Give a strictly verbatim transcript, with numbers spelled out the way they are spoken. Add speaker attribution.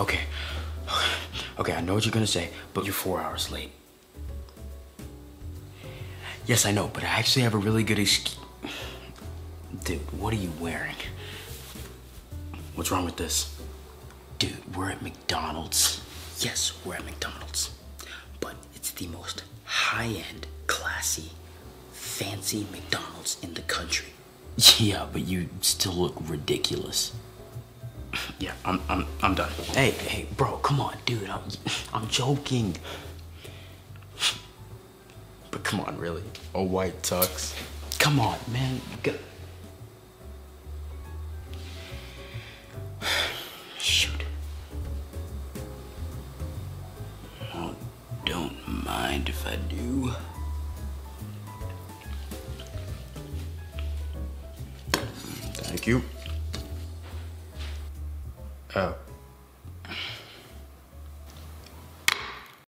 Speaker 1: Okay. Okay, I know what you're gonna say, but you're four hours late. Yes, I know, but I actually have a really good excuse. Dude, what are you wearing? What's wrong with this? Dude, we're at McDonald's. Yes, we're at McDonald's. But it's the most high-end, classy, fancy McDonald's in the country. Yeah, but you still look ridiculous. Yeah, I'm, I'm, I'm done. Hey, hey, bro, come on, dude. I'm, I'm joking. But come on, really?
Speaker 2: A white tux.
Speaker 1: Come on, man. Go. Shoot. Oh, don't mind if I do.
Speaker 2: Thank you. Oh.